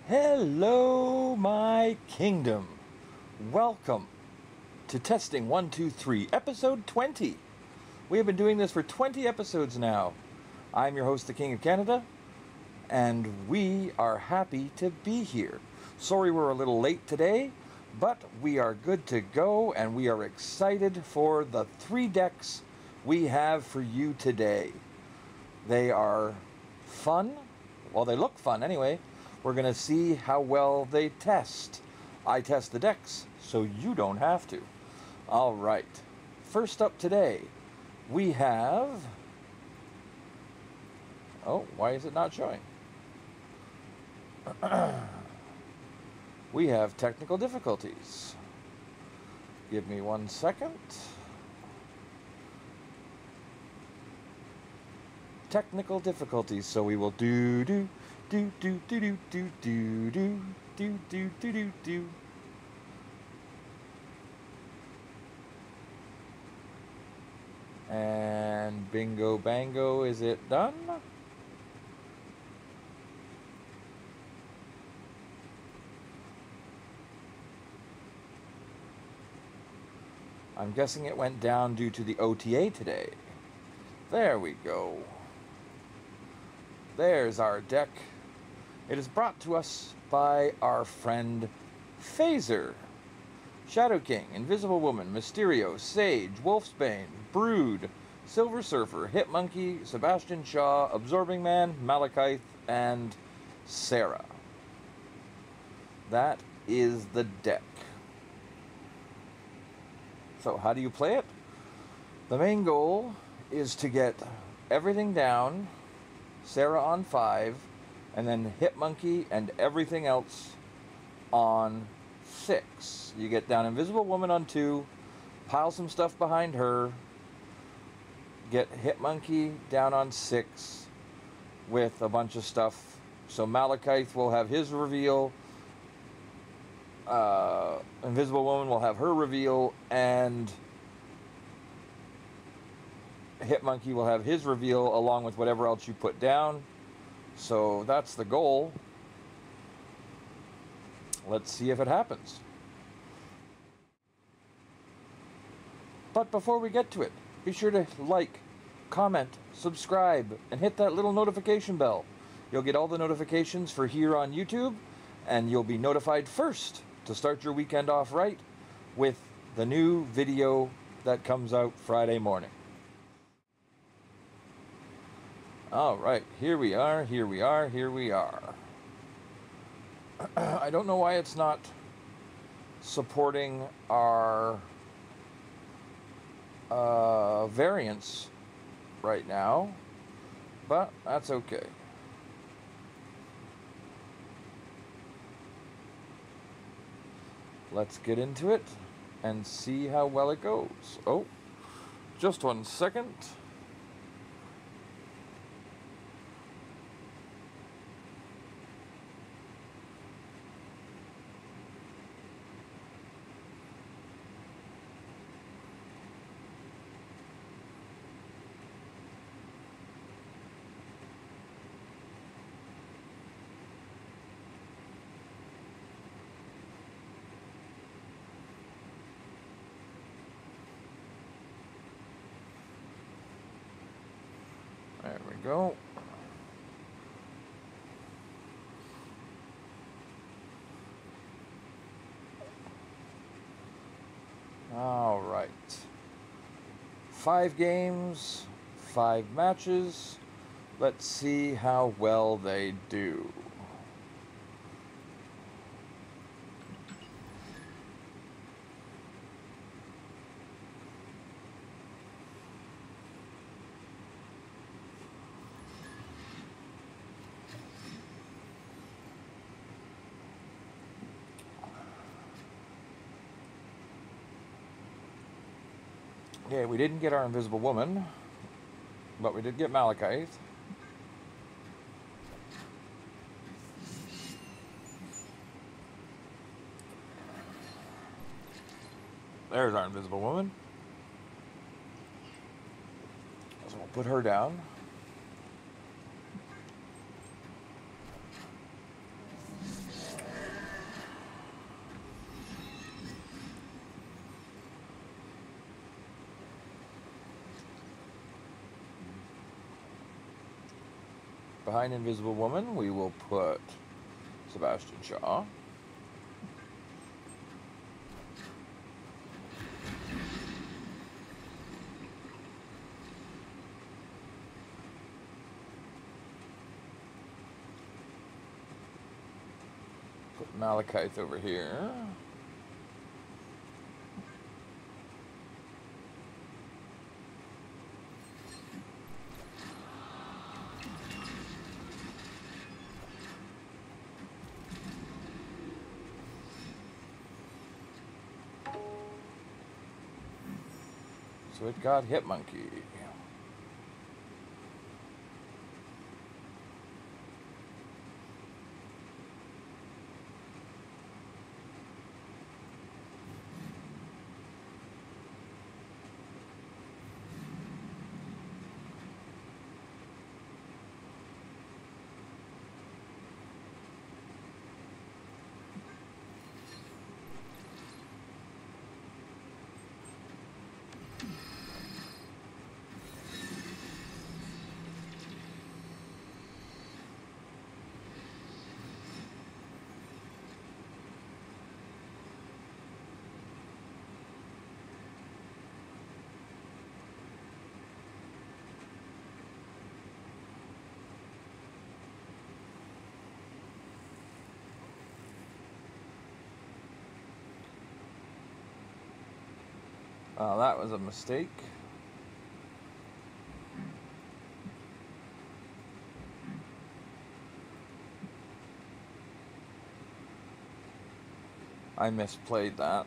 Hello, my kingdom. Welcome to Testing 1, 2, 3, episode 20. We have been doing this for 20 episodes now. I'm your host, the King of Canada, and we are happy to be here. Sorry we're a little late today, but we are good to go, and we are excited for the 3 decks we have for you today. They are fun. Well, they look fun anyway. We're going to see how well they test. I test the decks, so you don't have to. All right. First up today, we have... Oh, why is it not showing? We have technical difficulties. Give me 1 second. Technical difficulties, so we will do and bingo bango, is it done? I'm guessing it went down due to the OTA today. There we go. There's our deck. It is brought to us by our friend Phaser. Shadow King, Invisible Woman, Mysterio, Sage, Wolfsbane, Brood, Silver Surfer, Hitmonkey, Sebastian Shaw, Absorbing Man, Malekith, and Sarah. That is the deck. So how do you play it? The main goal is to get everything down, Sarah on 5, and then Hitmonkey and everything else on 6. You get down Invisible Woman on 2, pile some stuff behind her, get Hitmonkey down on 6 with a bunch of stuff. So Malekith will have his reveal, Invisible Woman will have her reveal, and Hitmonkey will have his reveal along with whatever else you put down. So that's the goal. Let's see if it happens. But before we get to it, be sure to like, comment, subscribe, and hit that little notification bell. You'll get all the notifications for here on YouTube, and you'll be notified first to start your weekend off right with the new video that comes out Friday morning. Alright, here we are. I don't know why it's not supporting our variants right now, but that's okay. Let's get into it and see how well it goes. Oh, just 1 second. There we go. All right. 5 games, 5 matches. Let's see how well they do. Okay, we didn't get our Invisible Woman, but we did get Malekith. There's our Invisible Woman. So we'll put her down. behind Invisible Woman, we will put Sebastian Shaw. Put Malekith over here. So it got Hitmonkey. That was a mistake. I misplayed that.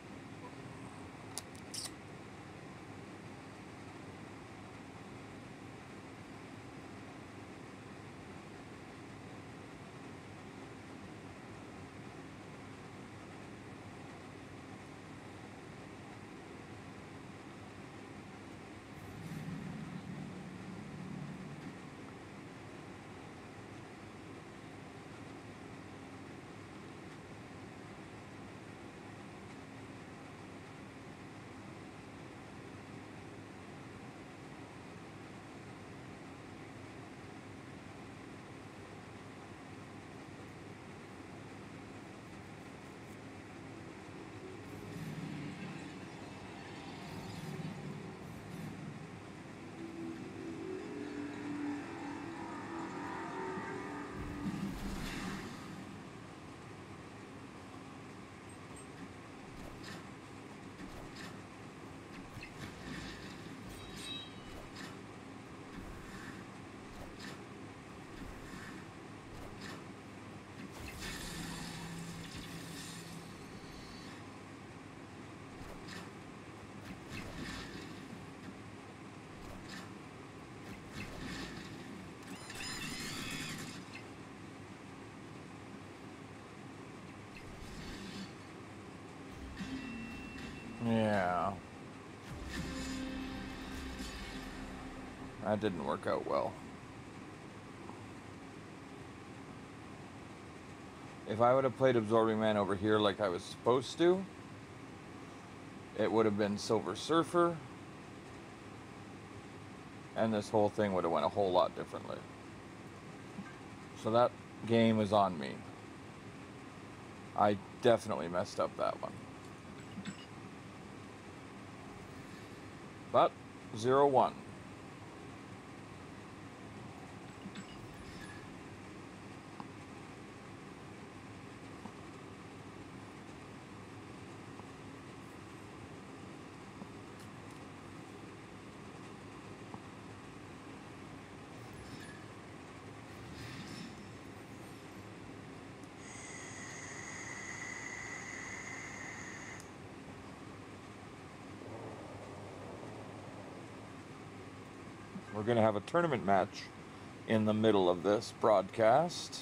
Yeah. That didn't work out well. If I would have played Absorbing Man over here like I was supposed to, it would have been Silver Surfer, and this whole thing would have went a whole lot differently. So that game is on me. I definitely messed up that one. But 0-1. We're going to have a tournament match in the middle of this broadcast.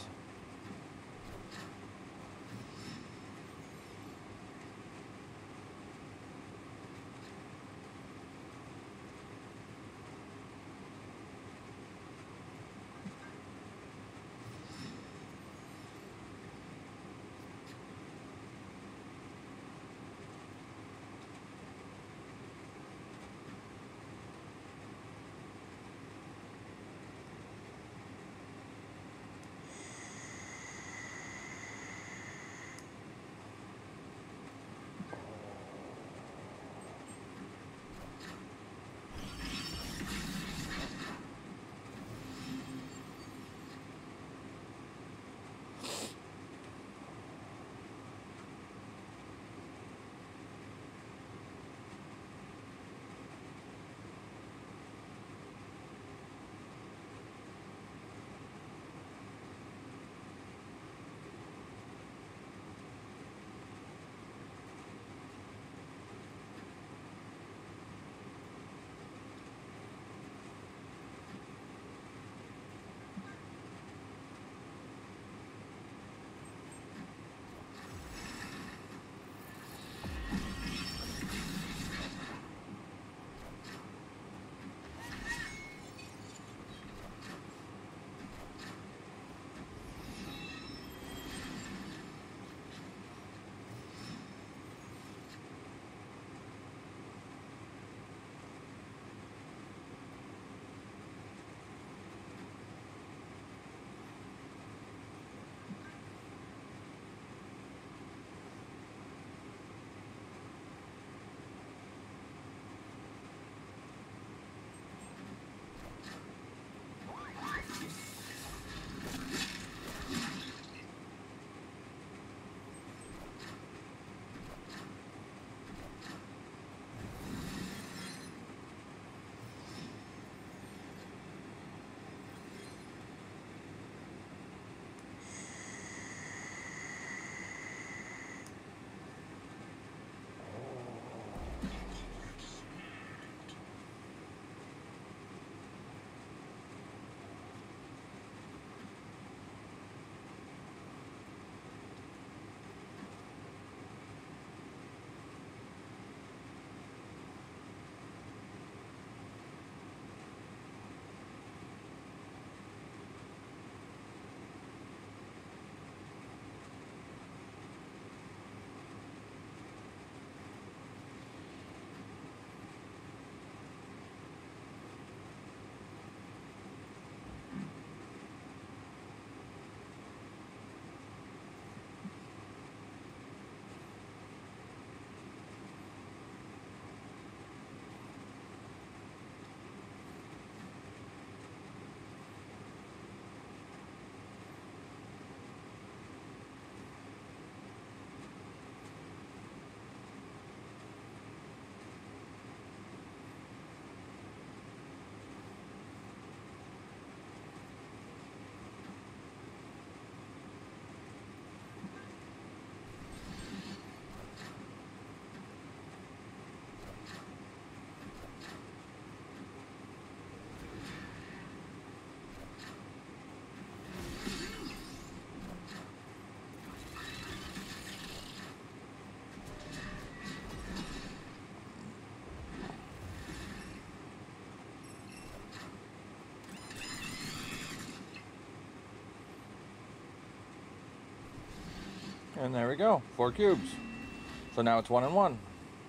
And there we go. 4 cubes. So now it's 1 and 1.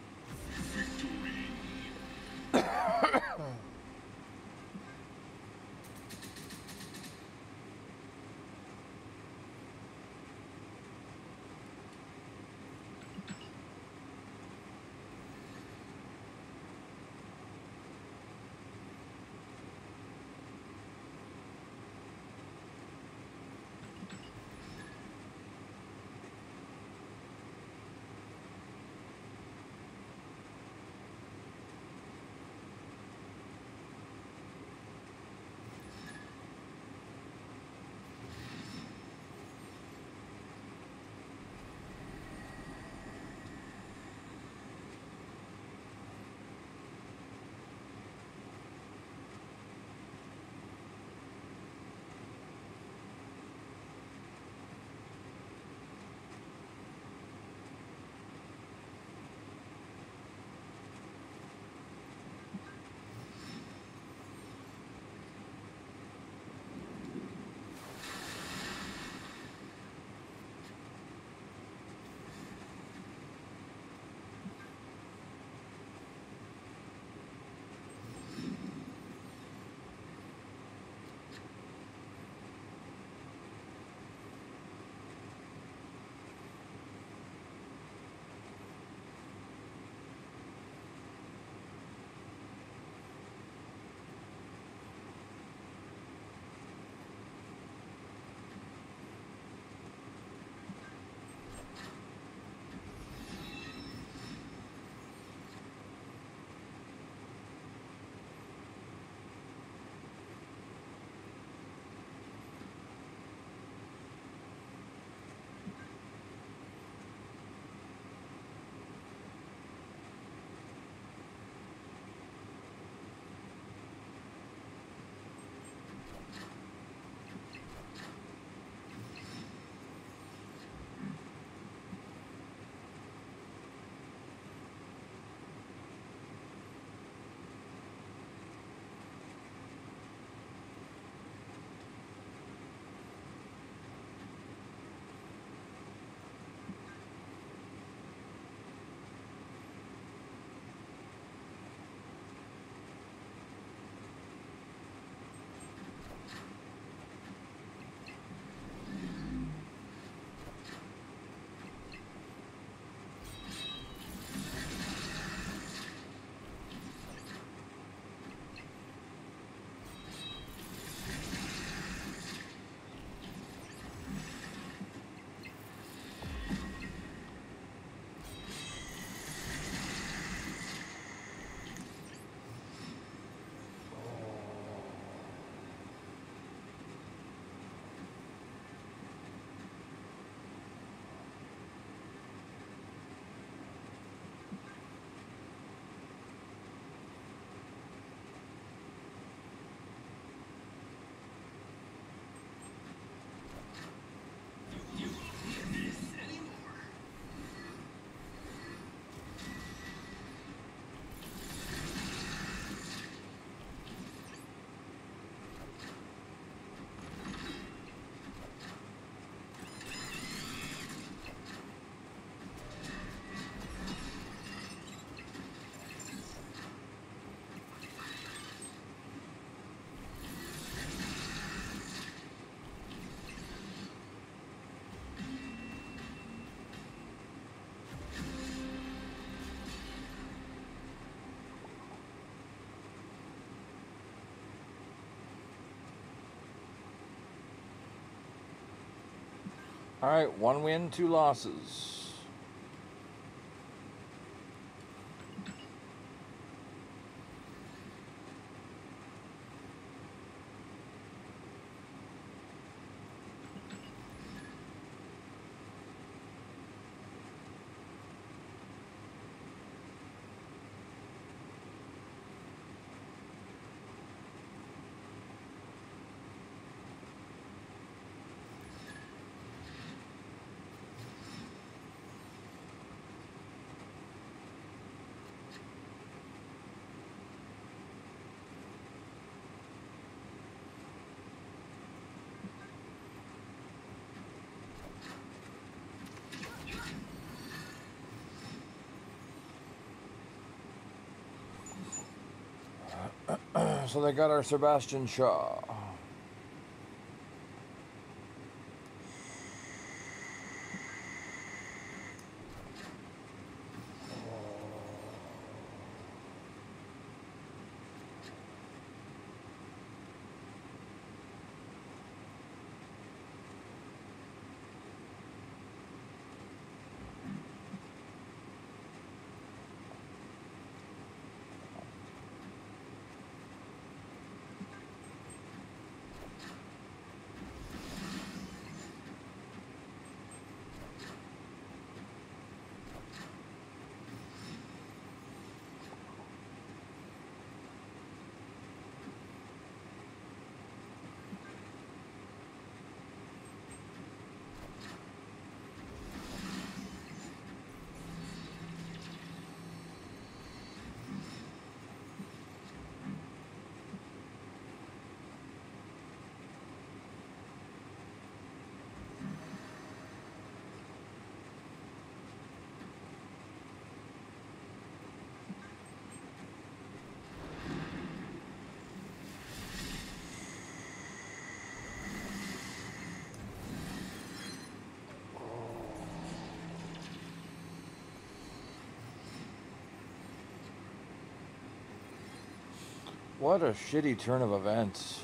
All right, 1 win, 2 losses. So they got our Sebastian Shaw. What a shitty turn of events.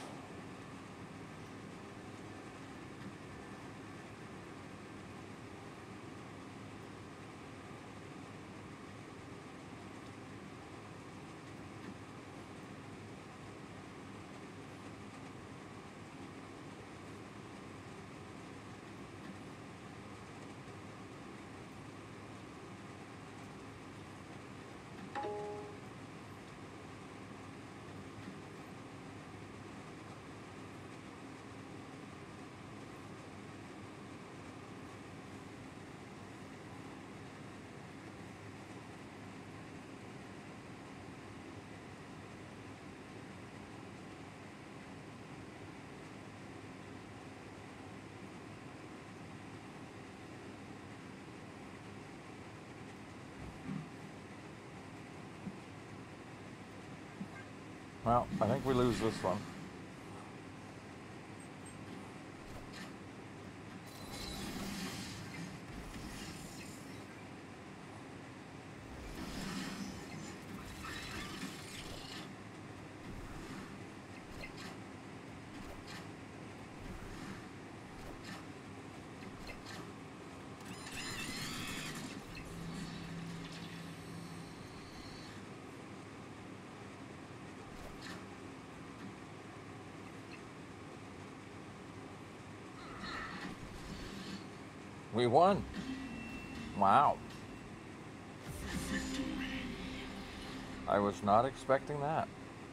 Well, I think we lose this one. We won. Wow. I was not expecting that.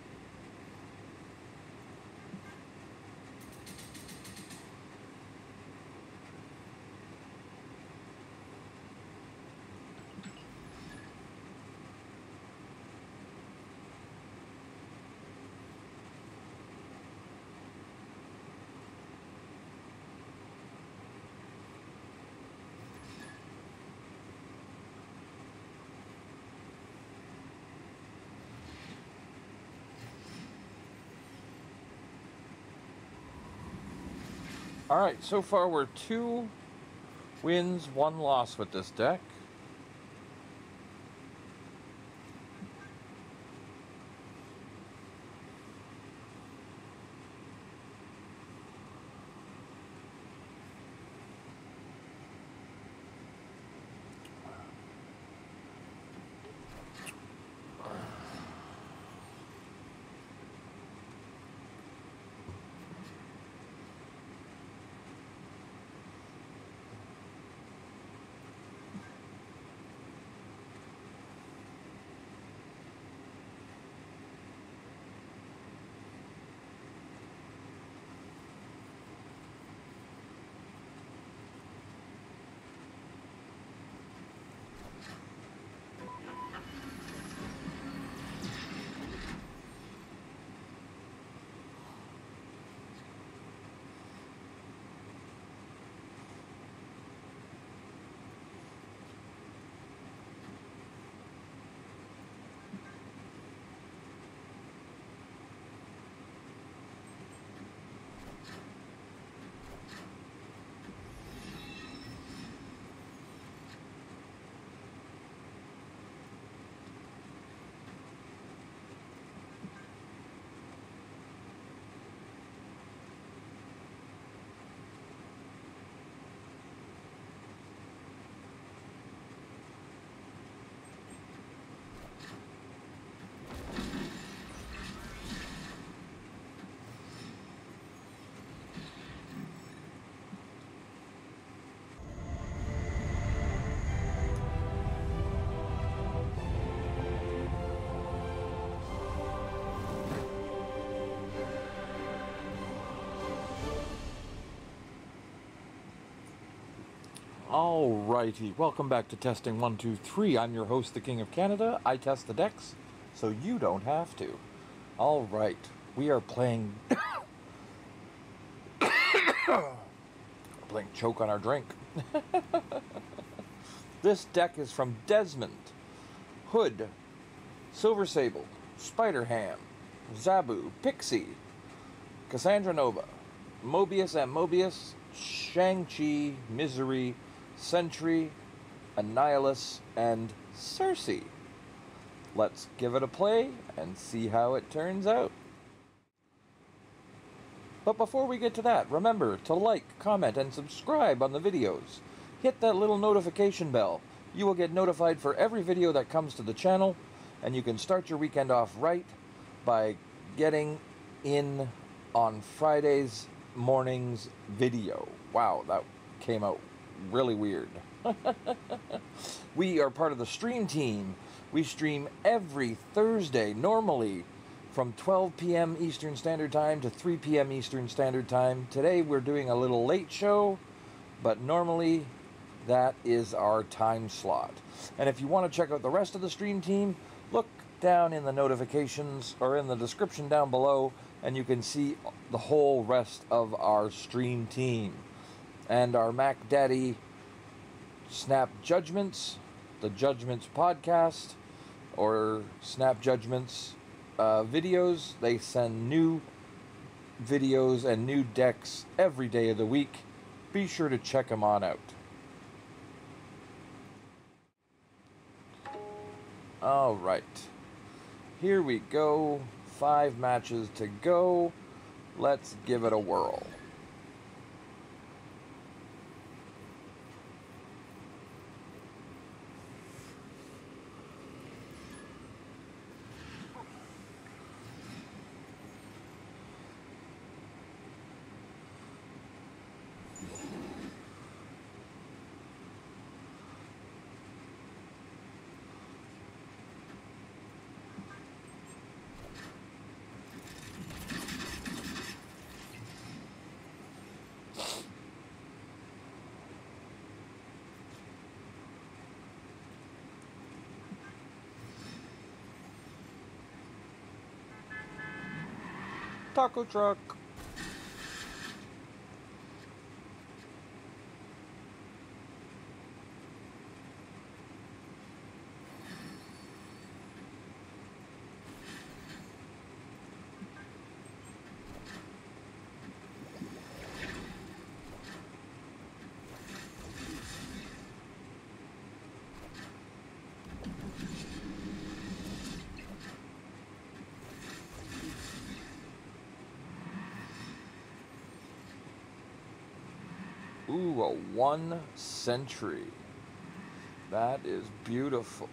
All right, so far we're 2 wins, 1 loss with this deck. Alrighty, welcome back to Testing 1, 2, 3. I'm your host, the King of Canada. I test the decks, so you don't have to. Alright, we are playing... playing choke on our drink. This deck is from Desmond, Hood, Silver Sable, Spider-Ham, Zabu, Pixie, Cassandra Nova, Mobius and Mobius, Shang-Chi, Misery, Sentry, Annihilus, and Cersei. Let's give it a play and see how it turns out. But before we get to that, remember to like, comment, and subscribe on the videos. Hit that little notification bell. You will get notified for every video that comes to the channel, and you can start your weekend off right by getting in on Friday's morning's video. Wow, that came out really weird. We are part of the stream team. We stream every Thursday, normally from 12 p.m. Eastern Standard Time to 3 p.m. Eastern Standard Time. Today we're doing a little late show, but normally that is our time slot. And if you want to check out the rest of the stream team, look down in the notifications or in the description down below, and you can see the whole rest of our stream team. And our Mac Daddy Snap Judgments, the Judgments podcast, or Snap Judgments videos. They send new videos and new decks every day of the week. Be sure to check them on out. Alright, here we go. 5 matches to go. Let's give it a whirl. Taco truck. Ooh, a 1 Sentry. That is beautiful.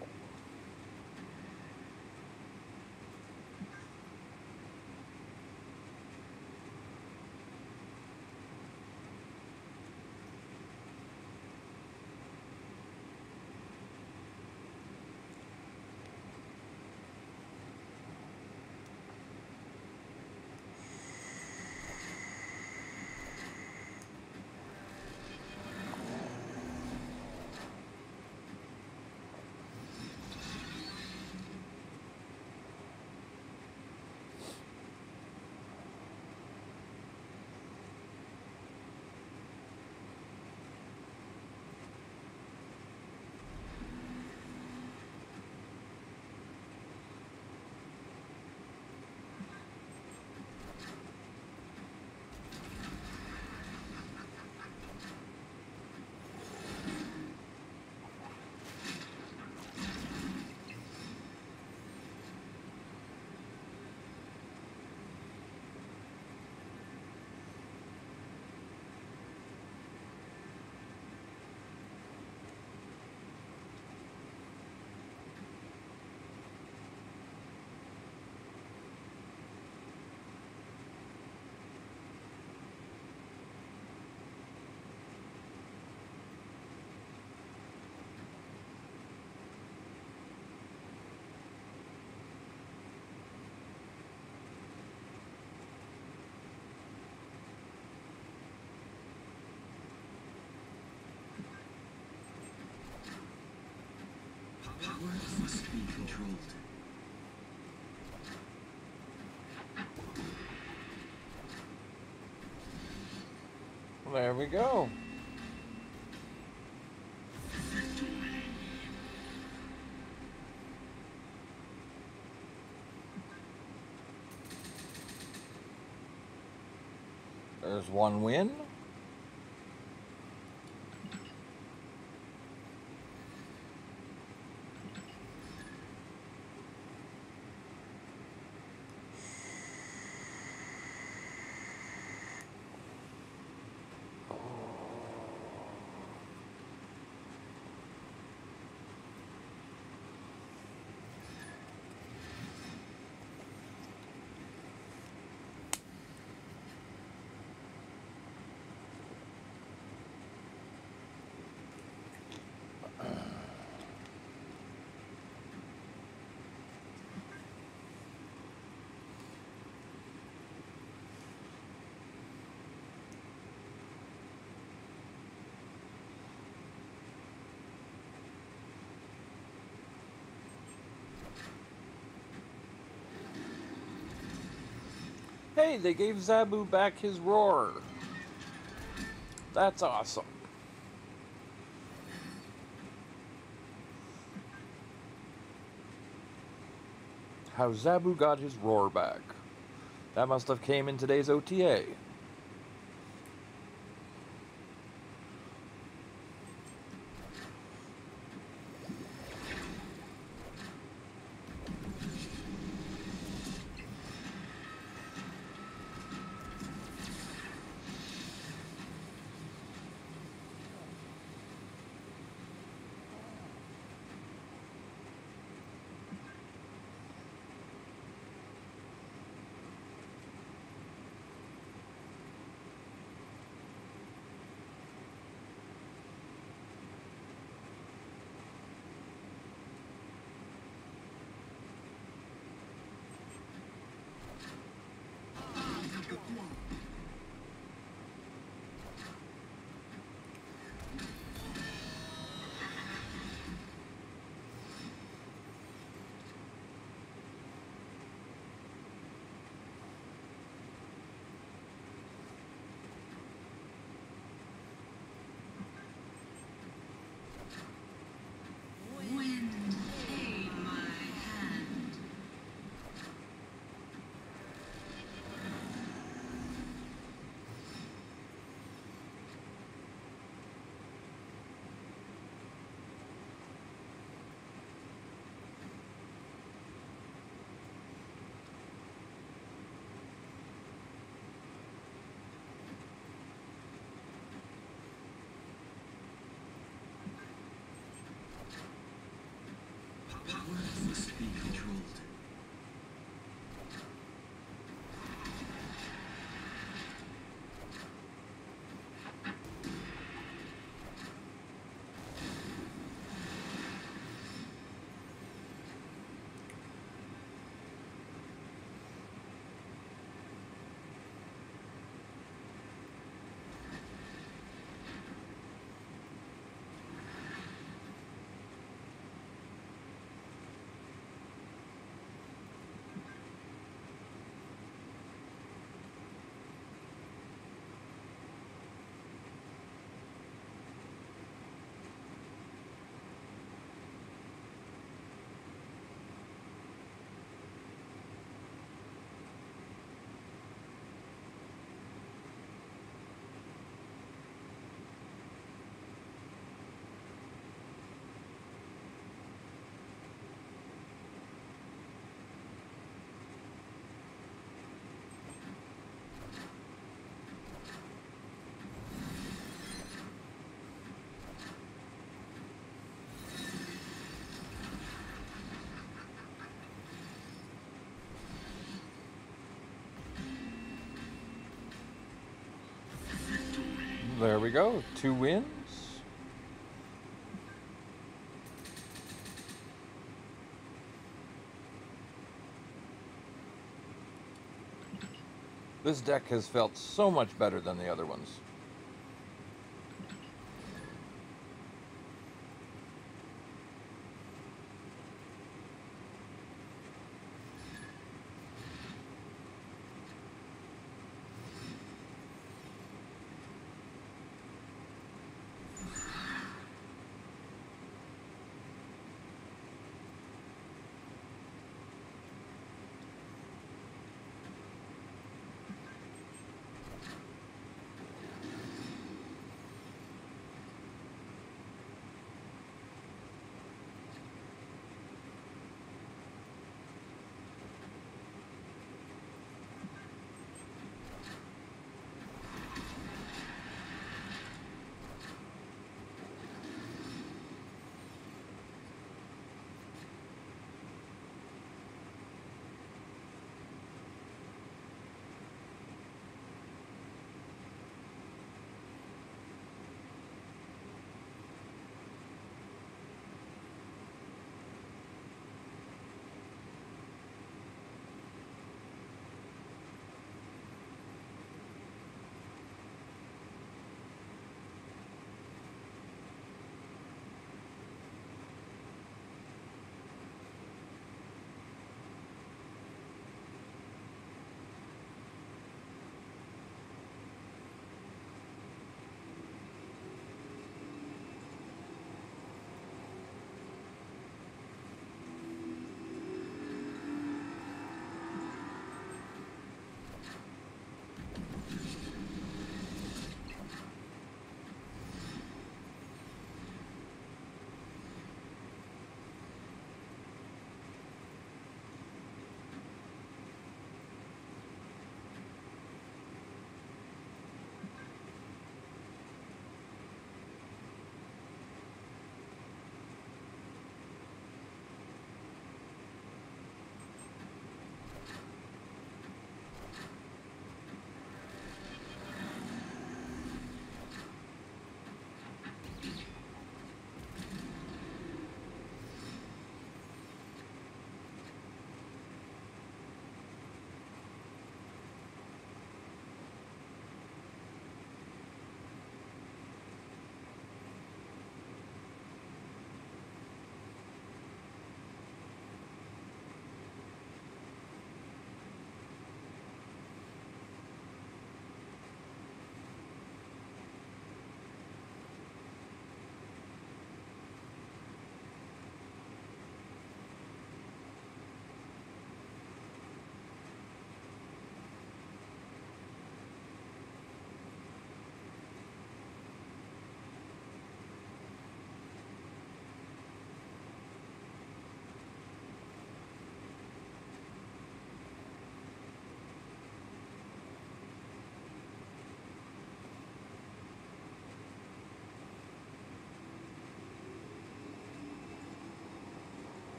must be controlled. There we go. There's one win. Hey, they gave Zabu back his roar. That's awesome. How Zabu got his roar back. That must have came in today's OTA. Must be controlled. There we go. 2 wins. This deck has felt so much better than the other ones.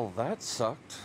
Well, that sucked.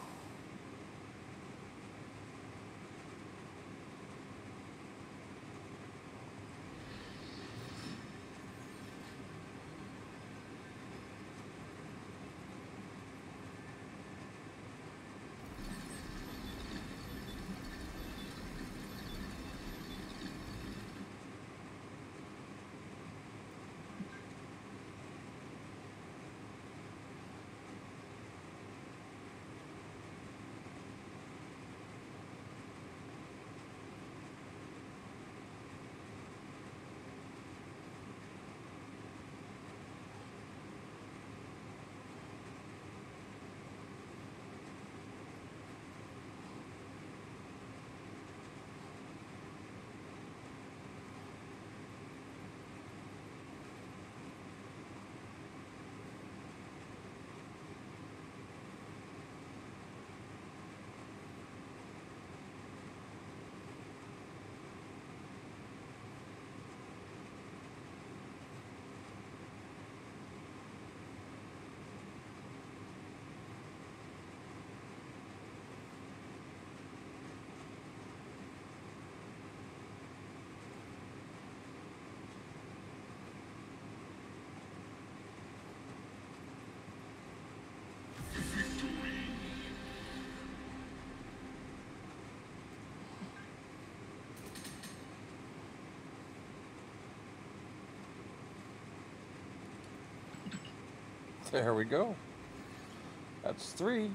There we go. That's 3.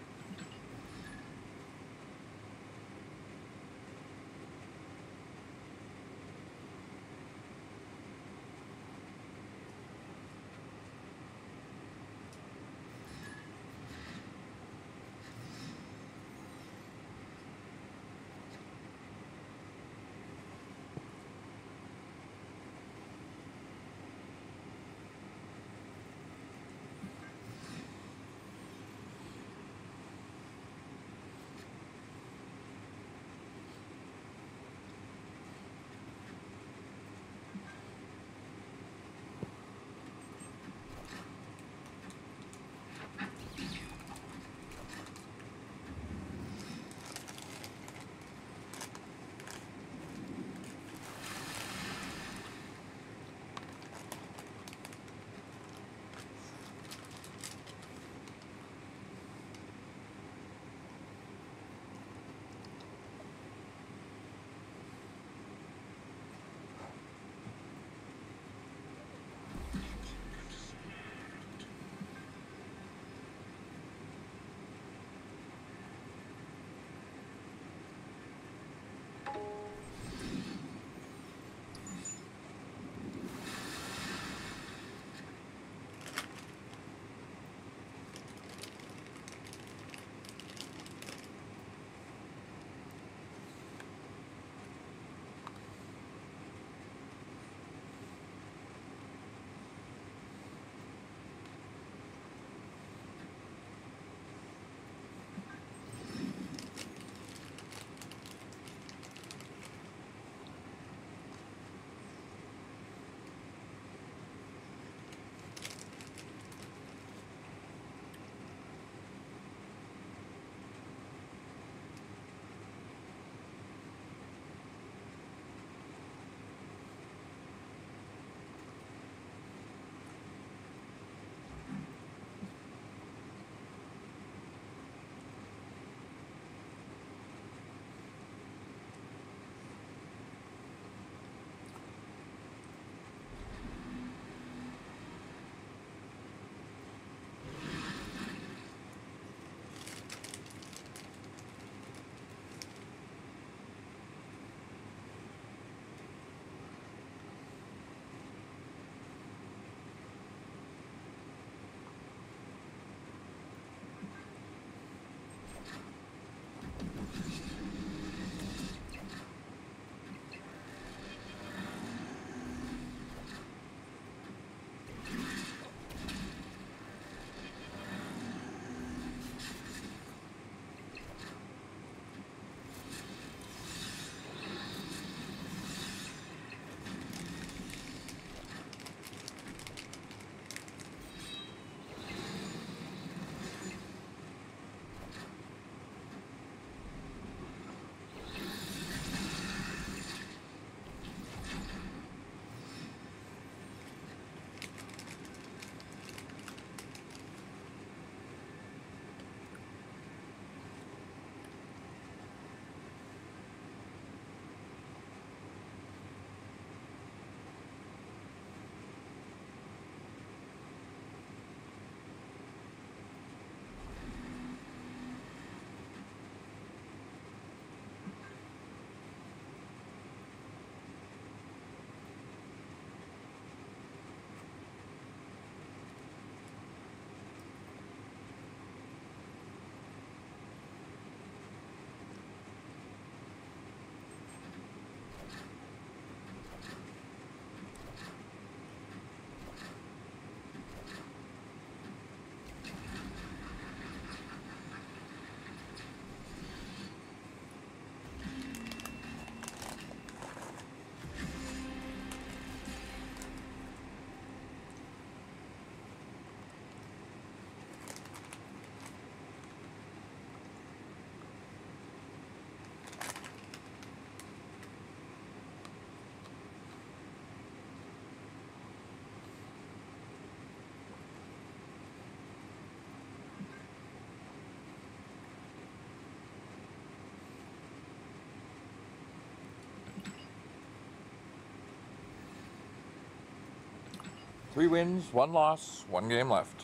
3 wins, 1 loss, 1 game left.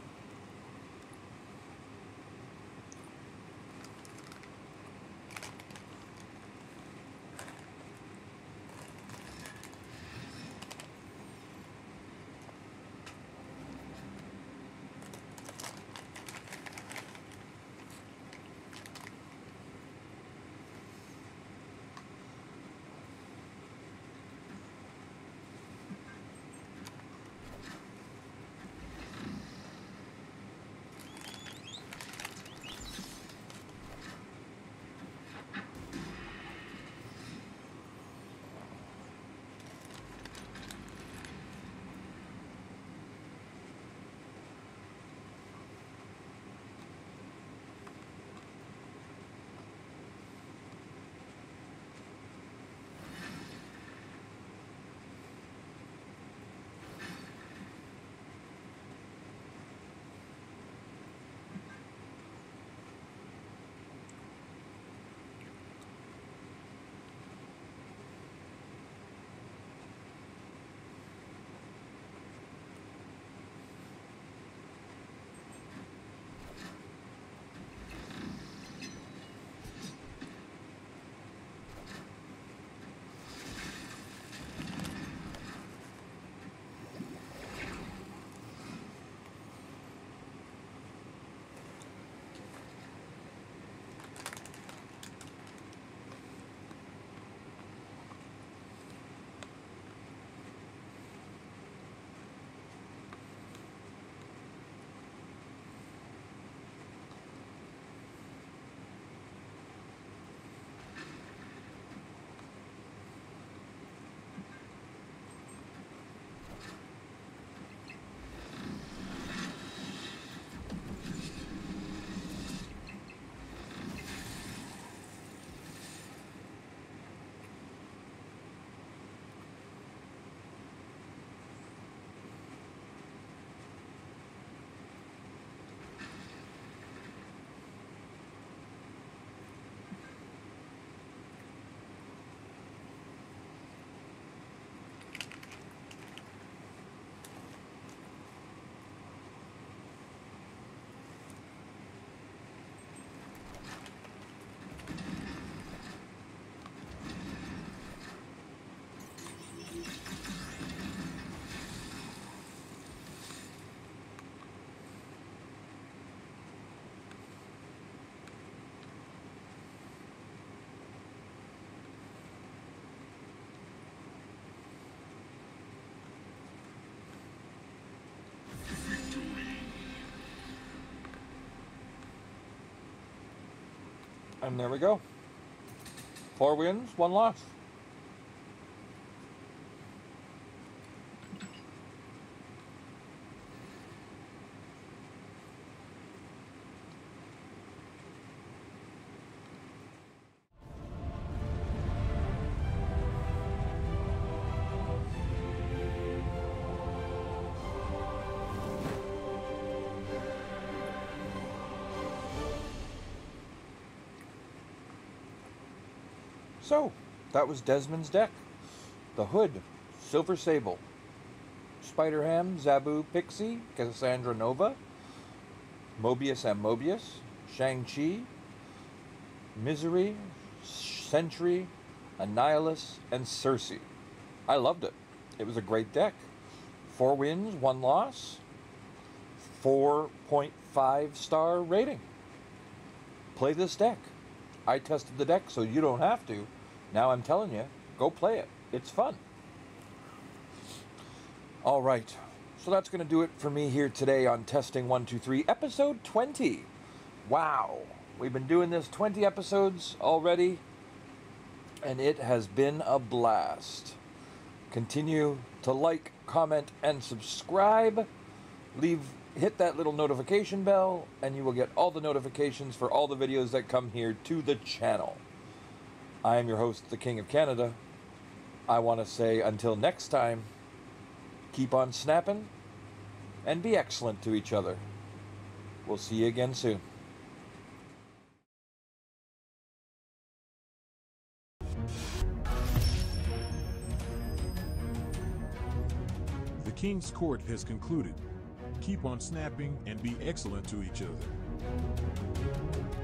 And there we go. 4 wins, 1 loss. So, that was Desmond's deck. The Hood, Silver Sable, Spider-Ham, Zabu, Pixie, Cassandra Nova, Mobius and Mobius, Shang-Chi, Misery, Sentry, Annihilus, and Cersei. I loved it. It was a great deck. 4 wins, 1 loss, 4.5 star rating. Play this deck. I tested the deck so you don't have to. Now I'm telling you, go play it. It's fun. All right. So that's going to do it for me here today on Testing 123, episode 20. Wow. We've been doing this 20 episodes already, and it has been a blast. Continue to like, comment, and subscribe. Hit that little notification bell, and you will get all the notifications for all the videos that come here to the channel. I am your host, the King of Canada. I want to say until next time, keep on snapping, and be excellent to each other. We'll see you again soon. The King's Court has concluded. Keep on snapping and be excellent to each other.